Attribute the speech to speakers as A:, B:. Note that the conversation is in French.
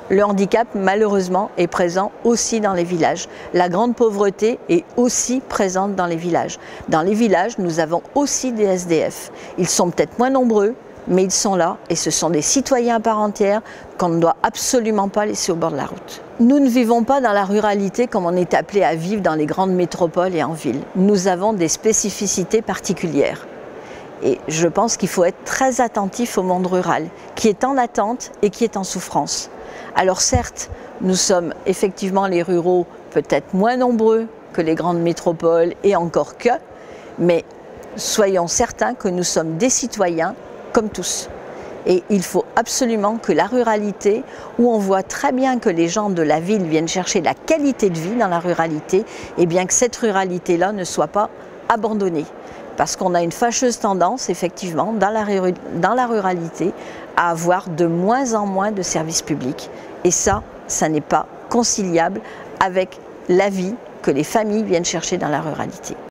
A: Le handicap, malheureusement, est présent aussi dans les villages. La grande pauvreté est aussi présente dans les villages. Dans les villages, nous avons aussi des SDF. Ils sont peut-être moins nombreux, mais ils sont là et ce sont des citoyens à part entière qu'on ne doit absolument pas laisser au bord de la route. Nous ne vivons pas dans la ruralité comme on est appelé à vivre dans les grandes métropoles et en ville. Nous avons des spécificités particulières. Et je pense qu'il faut être très attentif au monde rural, qui est en attente et qui est en souffrance. Alors certes, nous sommes effectivement les ruraux peut-être moins nombreux que les grandes métropoles et encore que, mais soyons certains que nous sommes des citoyens comme tous. Et il faut absolument que la ruralité, où on voit très bien que les gens de la ville viennent chercher la qualité de vie dans la ruralité, et bien que cette ruralité-là ne soit pas abandonnée. Parce qu'on a une fâcheuse tendance, effectivement, dans la ruralité, à avoir de moins en moins de services publics. Et ça n'est pas conciliable avec la vie que les familles viennent chercher dans la ruralité.